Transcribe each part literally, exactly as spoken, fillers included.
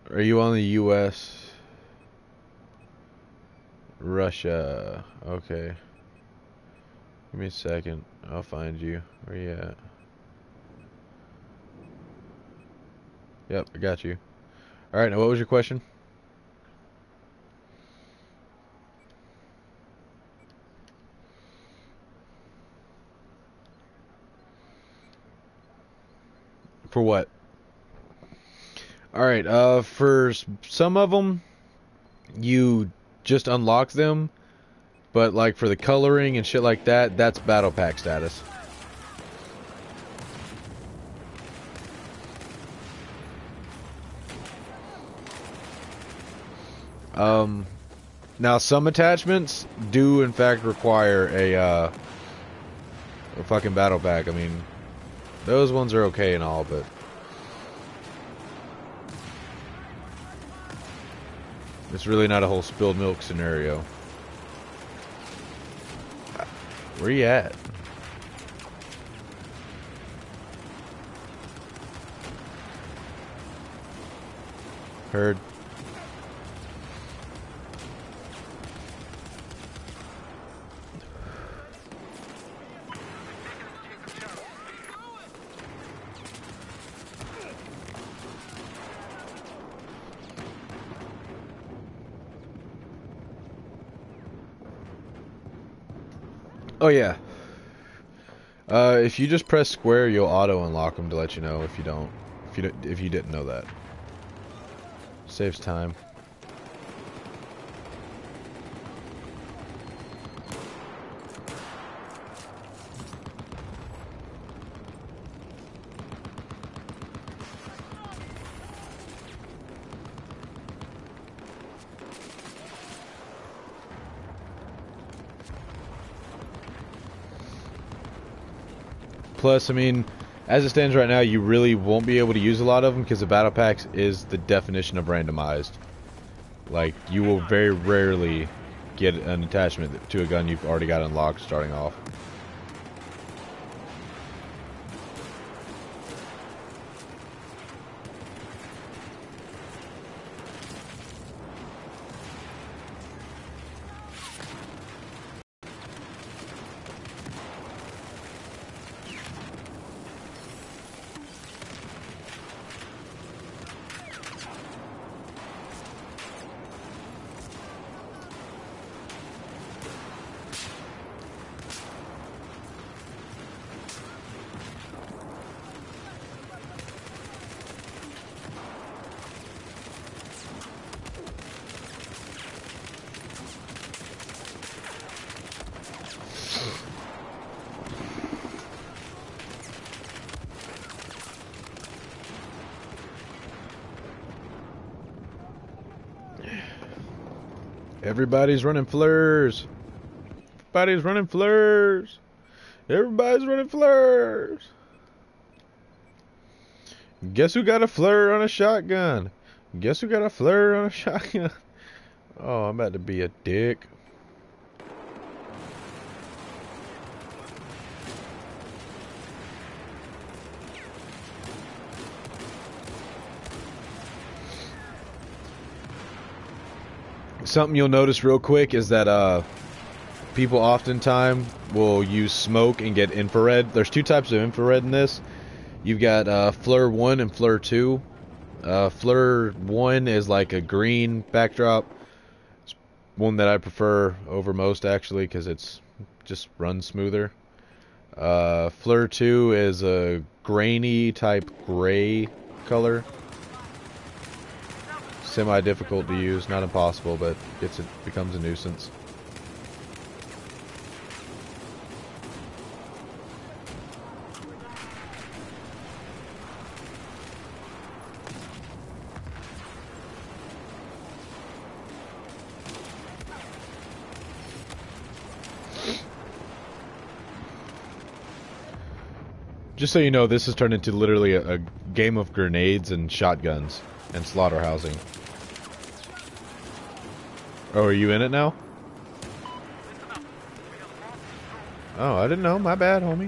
Are you on the U S? Russia. Okay. Give me a second. I'll find you. Where you at? Yep, I got you. Alright, now what was your question? For what? Alright, uh, for some of them, you just unlock them, but like for the coloring and shit like that, that's battle pack status. Um, now some attachments do in fact require a, uh, a fucking battle pack. I mean, those ones are okay and all, but it's really not a whole spilled milk scenario. Where you at? Heard. Oh yeah. Uh, if you just press square, you'll auto unlock them to let you know if you don't, if you don't, if you didn't know that. Saves time. Plus, I mean, as it stands right now, you really won't be able to use a lot of them because the battle packs is the definition of randomized. Like, you will very rarely get an attachment to a gun you've already got unlocked starting off. Everybody's running flares. Everybody's running flares. Everybody's running flares. Guess who got a flare on a shotgun? Guess who got a flare on a shotgun? Oh, I'm about to be a dick. Something you'll notice real quick is that uh, people oftentimes will use smoke and get infrared. There's two types of infrared in this. You've got uh, Flare one and Flare two. Uh, Flare one is like a green backdrop. It's one that I prefer over most, actually, because it's just runs smoother. Uh, Flare two is a grainy type gray color. Semi-difficult to use, not impossible, but it's, it becomes a nuisance. Just so you know, this has turned into literally a, a game of grenades and shotguns and slaughterhousing. Oh, are you in it now? Oh, I didn't know. My bad, homie.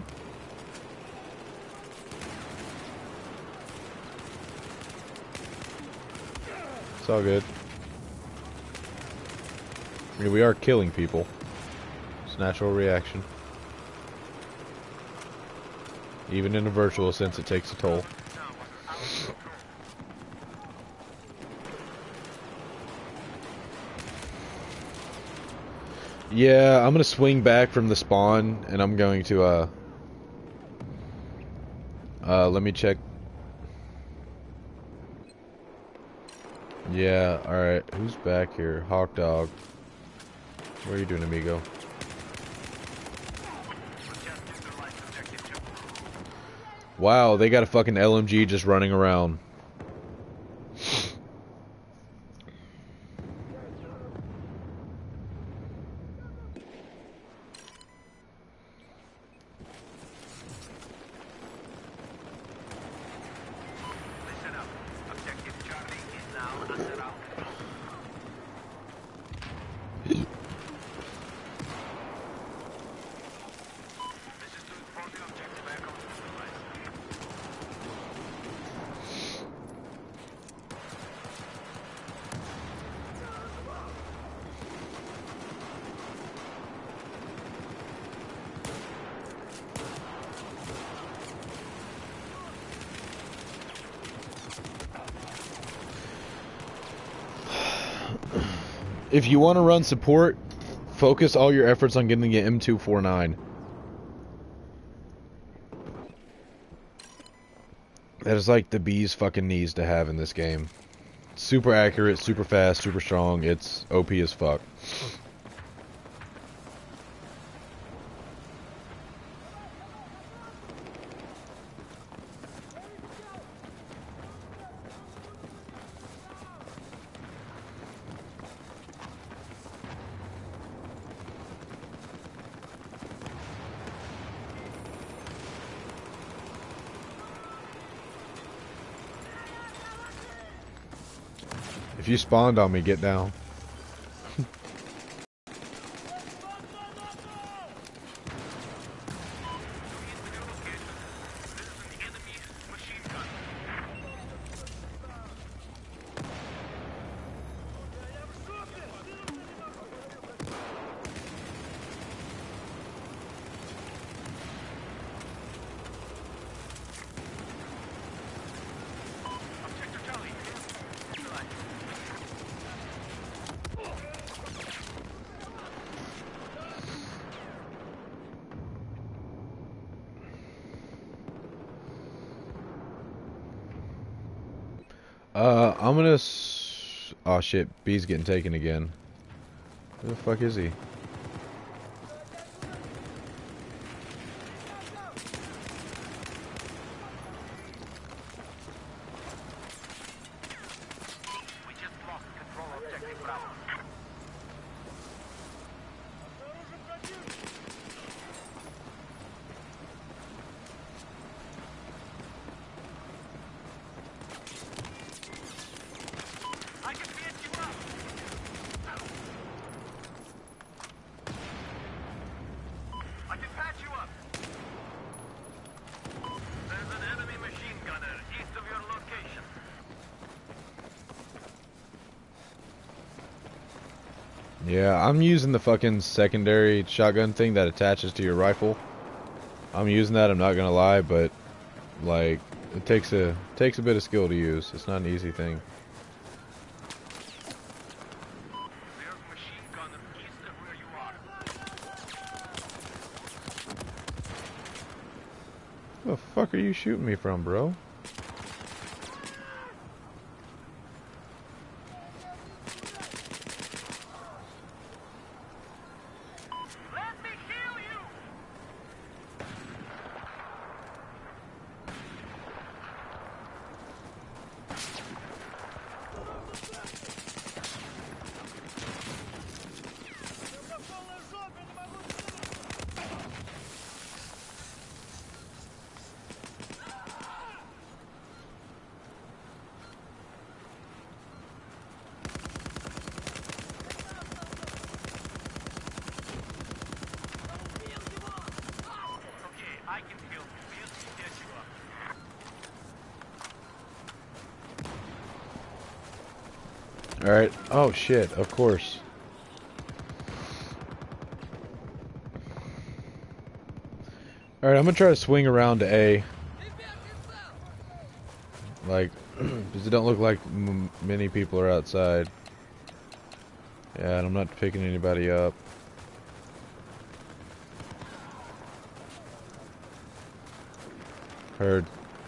It's all good. I mean, we are killing people. It's a natural reaction. Even in a virtual sense, it takes a toll. Yeah, I'm gonna swing back from the spawn, and I'm going to, uh... Uh, let me check. Yeah, alright. Who's back here? Hawk Dog. What are you doing, amigo? Wow, they got a fucking L M G just running around. If you want to run support, focus all your efforts on getting the M two forty-nine. That is like the bee's fucking knees to have in this game. Super accurate, super fast, super strong. It's O P as fuck. If you spawned on me, get down. Uh, I'm gonna s oh shit, B's getting taken again. Where the fuck is he? Yeah, I'm using the fucking secondary shotgun thing that attaches to your rifle. I'm using that, I'm not gonna lie, but like it takes a takes a bit of skill to use. It's not an easy thing. Where the fuck are you shooting me from, bro? Alright. Oh shit, of course. Alright, I'm gonna try to swing around to A. Like, because it don't look like m many people are outside. Yeah, and I'm not picking anybody up. Heard.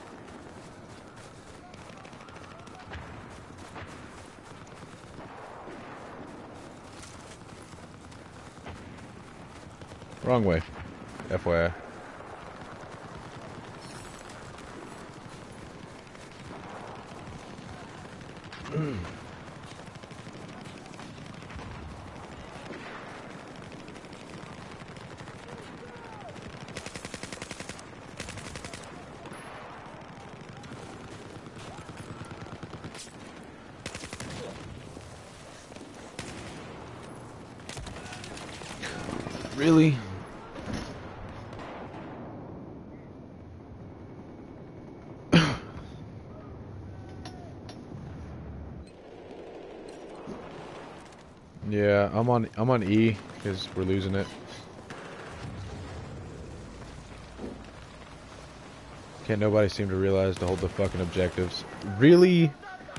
Wrong way. F Y I. Really? Yeah, I'm on I'm on E because we're losing it. Can't nobody seem to realize to hold the fucking objectives. Really?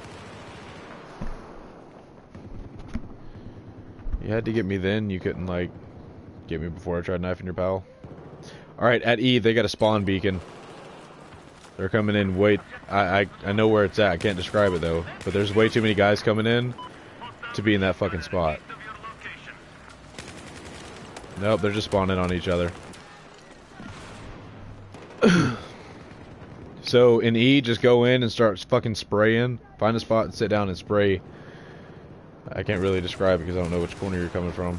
You had to get me then, you couldn't like get me before I tried knifing your pal. Alright, at E they got a spawn beacon. They're coming in. Wait, I, I I know where it's at. I can't describe it though. But there's way too many guys coming in to be in that fucking spot. Nope, they're just spawning on each other. So in E, just go in and start fucking spraying. Find a spot and sit down and spray. I can't really describe it because I don't know which corner you're coming from.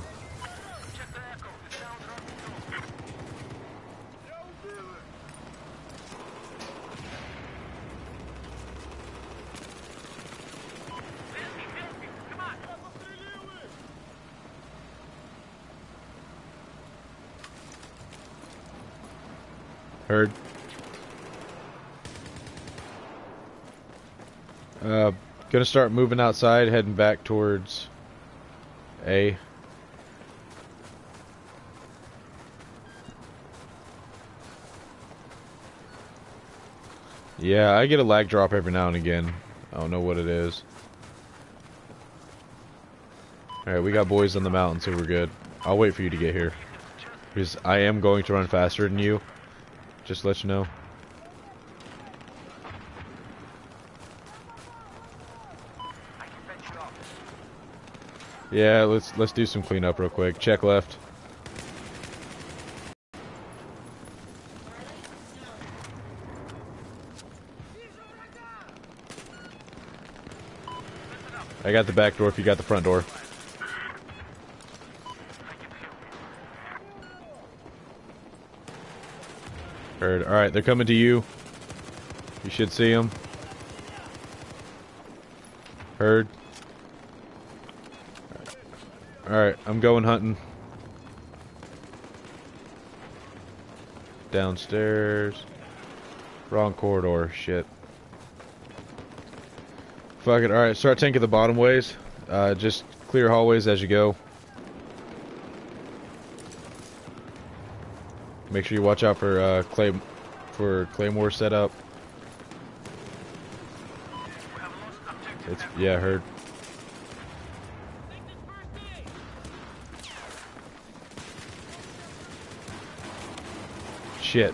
Heard. Uh, gonna start moving outside, heading back towards A. Yeah, I get a lag drop every now and again. I don't know what it is. Alright, we got boys on the mountain, so we're good. I'll wait for you to get here. Because I am going to run faster than you. Just to let you know. Yeah, let's let's do some cleanup real quick. Check left. I got the back door if you got the front door. Heard. Alright, they're coming to you. You should see them. Heard. Alright, I'm going hunting. Downstairs. Wrong corridor. Shit. Fuck it. Alright, start tanking the bottom ways. Uh, just clear hallways as you go. Make sure you watch out for uh, clay for claymore setup. It's yeah, heard. Shit.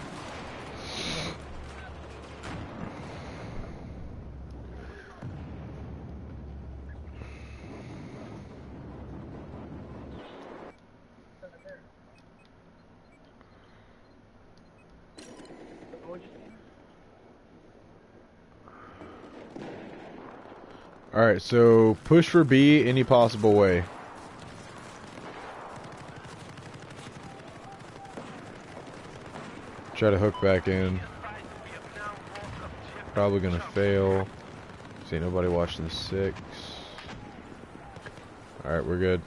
Alright, so push for B any possible way. Try to hook back in. Probably gonna fail. See nobody watching the six. Alright, we're good.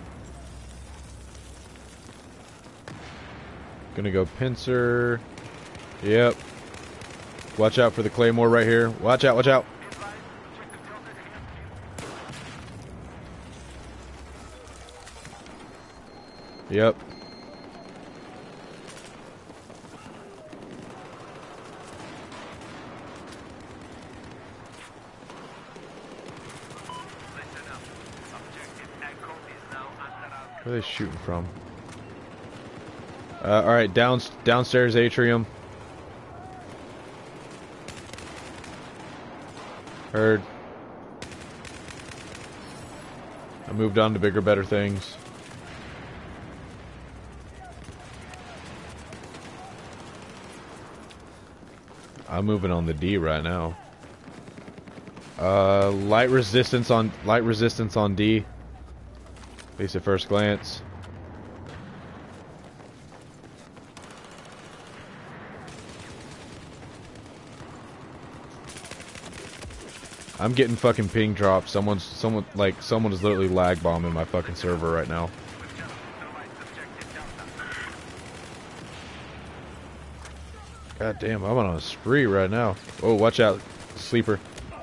Gonna go pincer. Yep. Watch out for the claymore right here. Watch out, watch out. Yep. Where are they shooting from? Uh, alright, down, downstairs atrium. Heard. I moved on to bigger, better things. I'm moving on the D right now. Uh, light resistance on light resistance on D. At least at first glance. I'm getting fucking ping drops. Someone's someone like someone is literally lag bombing my fucking server right now. God damn, I'm on a spree right now. Oh, watch out, sleeper.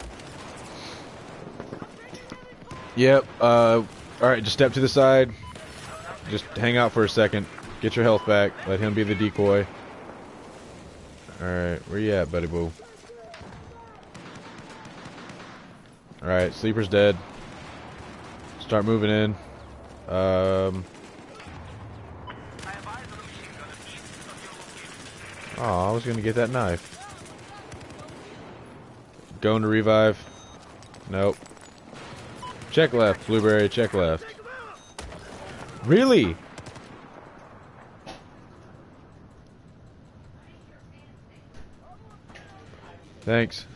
Yep. Uh, all right, just step to the side. Just hang out for a second. Get your health back. Let him be the decoy. All right, where you at, buddy boo? All right, sleeper's dead. Start moving in. Um. Oh, I was gonna get that knife. Going to revive. Nope. Check left, Blueberry, check left. Really? Thanks.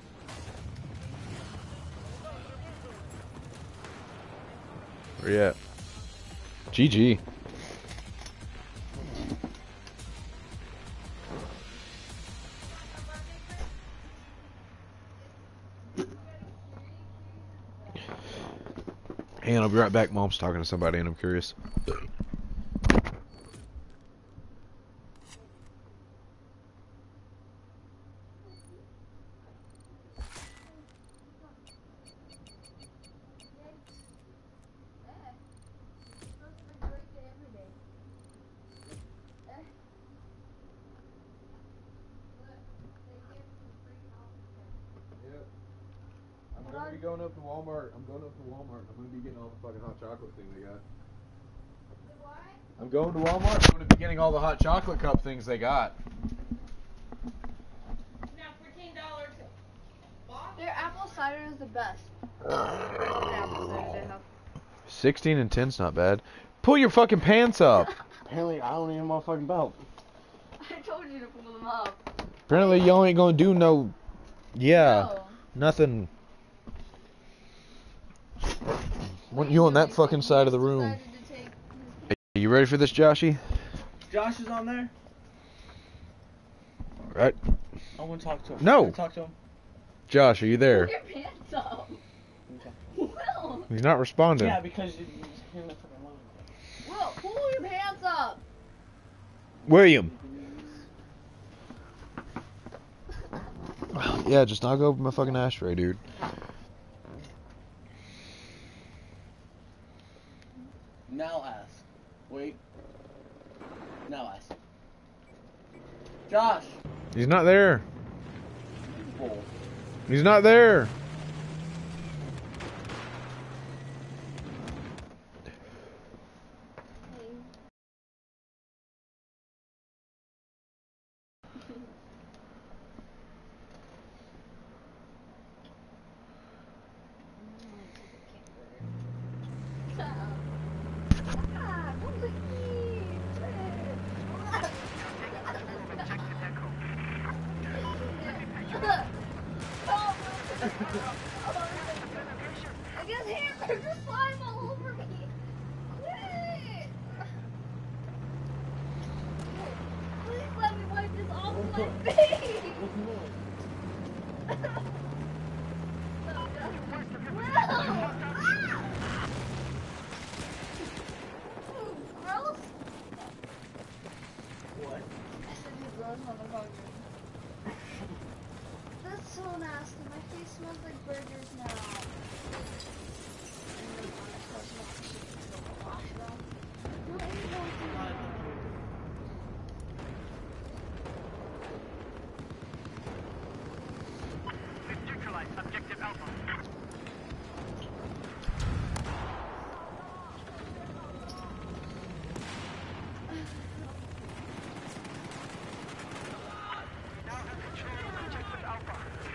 Where you at? G G. Hang on, I'll be right back. Mom's talking to somebody and I'm curious. I'm gonna be going up to Walmart. I'm going up to Walmart. I'm gonna be getting all the fucking hot chocolate thing they got. What? I'm going to Walmart. I'm gonna be getting all the hot chocolate cup things they got. Now fourteen dollars. Their apple cider is the best. Apple cider they have. Sixteen and ten's not bad. Pull your fucking pants up. Apparently, I don't need my fucking belt. I told you to pull them up. Apparently, y'all ain't gonna do no. Yeah, No. nothing. Want you on that fucking side of the room. Are you ready for this, Joshy? Josh is on there? Right. I want to talk to him. No. Can I talk to him? Josh, are you there? Pull your pants up. Will. He's not responding. Yeah, because you, you're in the fucking line. Will, pull your pants up. William. Yeah, just knock over my fucking ashtray, dude. Now ask. Wait. Now ask. Josh. He's not there. Bull. He's not there. I guess here, there's just slime all over me. Quit! Please let me wipe this off of my face. Gross. What? I said just burgers, motherfucker. That's so nasty. My face smells like burgers now. No, it won't do that. We've neutralized objective Alpha. Now have control of objective Alpha.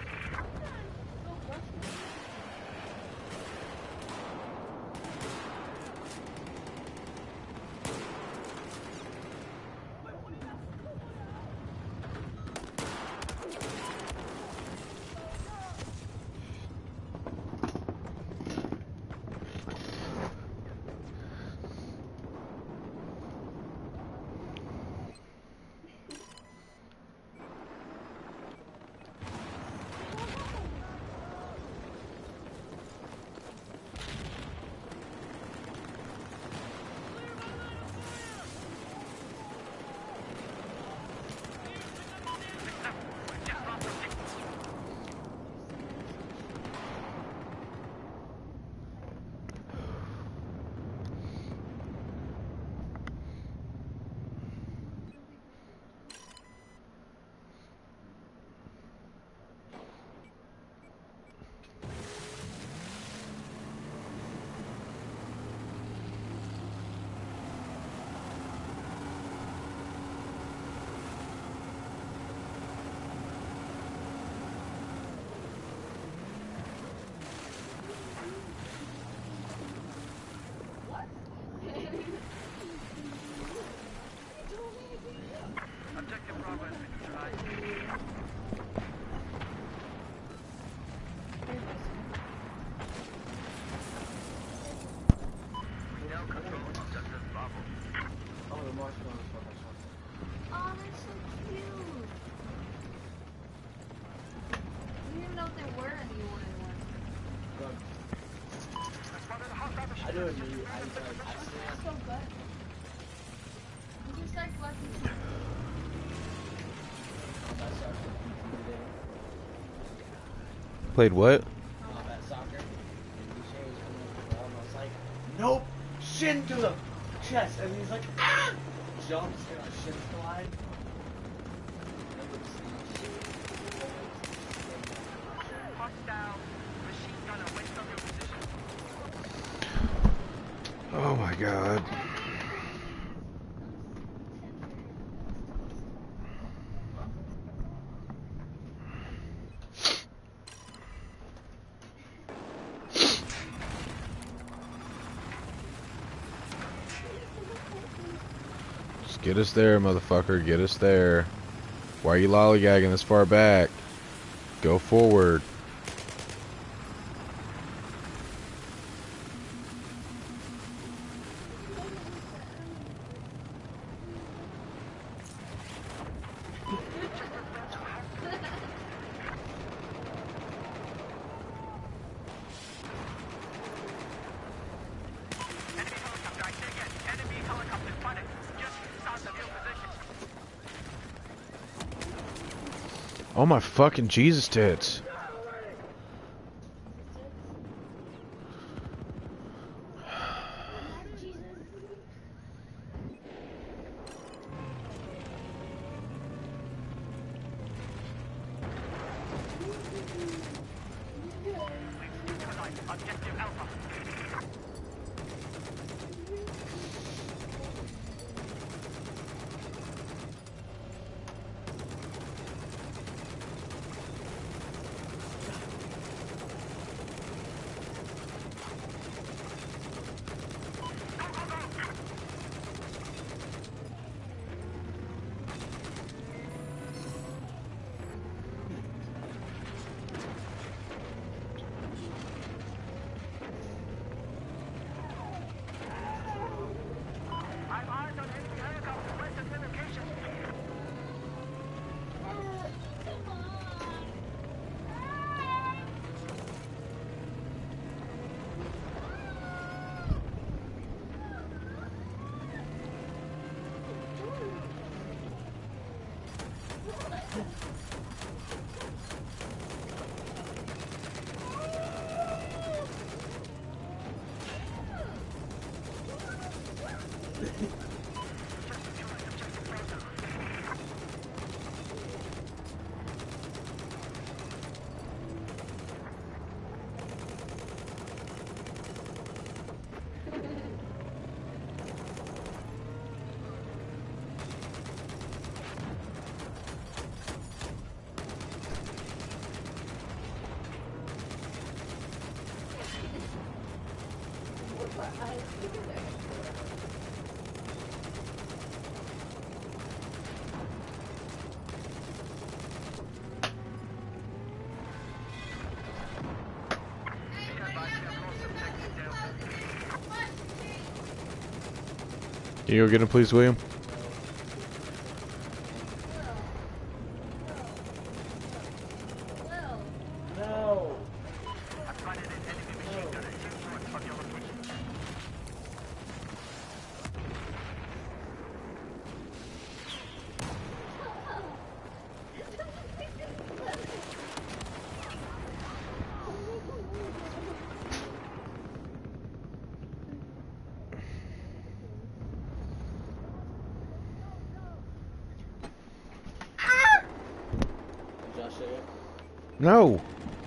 Objective Bravo has been neutralized. We now control objective Bravo. Oh, the marshmallows for this one. Oh, they're so cute. I didn't even know if there were any one in one. Look, Responded to hostile I do it machine. me. I just like, I That's stand. so good. You can start collecting some. I started today. Played what? Um, at soccer. And Boucher was coming up the ball, and I was like, nope! Shin to the chest! And he's like, ah! Jumps, and our shins collide. Hostile machine gunner went from your position. Oh my god. Just get us there, motherfucker. Get us there. Why are you lollygagging this far back? Go forward. Enemy helicopter, I say again. Enemy helicopter spotted. Just south of your position. Oh my fucking Jesus tits. Objective Alpha. Can you go get him, please, William? No. Josh, say it. No.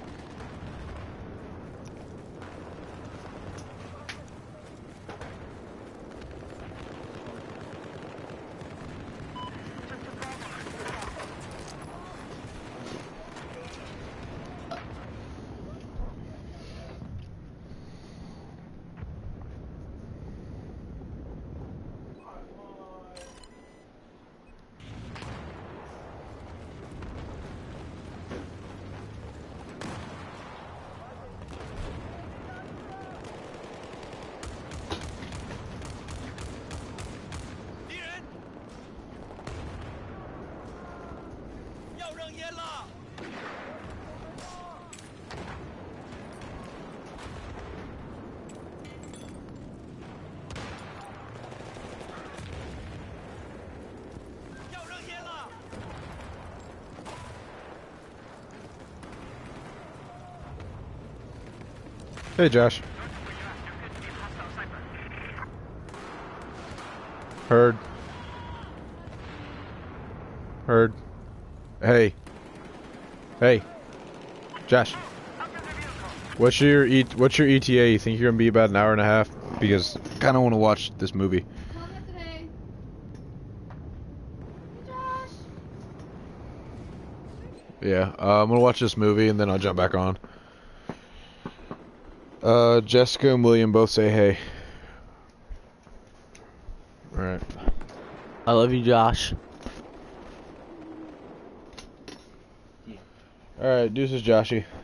Hey, Josh. Heard. Heard. Hey. Hey. Josh. What's your e what's your E T A? You think you're gonna be about an hour and a half? Because I kind of want to watch this movie. Comment today. Josh. Yeah, uh, I'm gonna watch this movie and then I'll jump back on. Uh, Jessica and William both say hey. Alright. I love you, Josh. Alright, deuces, Joshy.